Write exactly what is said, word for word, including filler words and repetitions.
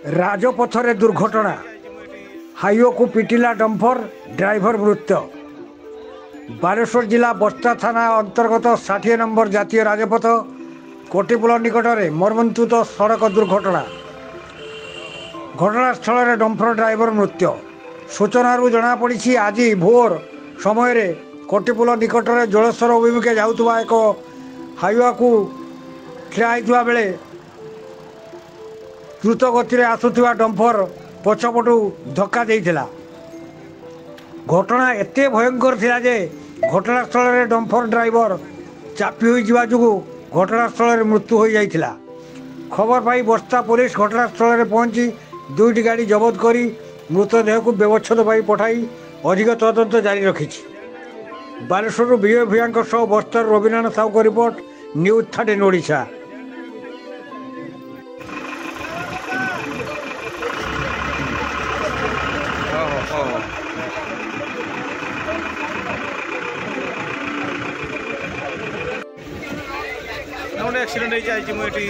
राजपथरे दुर्घटना हाईवे को पिटिला dumper driver मृत्यु। बालेश्वर जिला बस्ता थाना अंतर्गत षाठी नंबर जातीय राजपथ कोटिपुल निकट में मर्मन्तुत सड़क दुर्घटना। घटनास्थल में डंपर ड्राइवर मृत्यु। सूचना जनापड़ी आज भोर समय कोटिपुल निकट में जलेश्वर अभिमुखे जाऊा एक हाईवे को ठिया बेले द्रुत गति आसुवा डंपर पछपटू धक्का देइथिला। घटना एते भयंकर थिला जे घटनास्थल में डंपर ड्राइवर चापी होई जिवा जुगु घटनास्थल में मृत्यु हो जाइथिला। खबर पाई बस्ता पुलिस घटनास्थल में पहुंची दुईटी गाड़ी जबत करी मृतदेह को व्यवच्छेद पाई पठाई अधिक तदंत जारी रखिछि। बालेश्वर विजय भूया सह बस्तर रविनारायण साहू को report news thirteen Odisha. Accident होती मुझे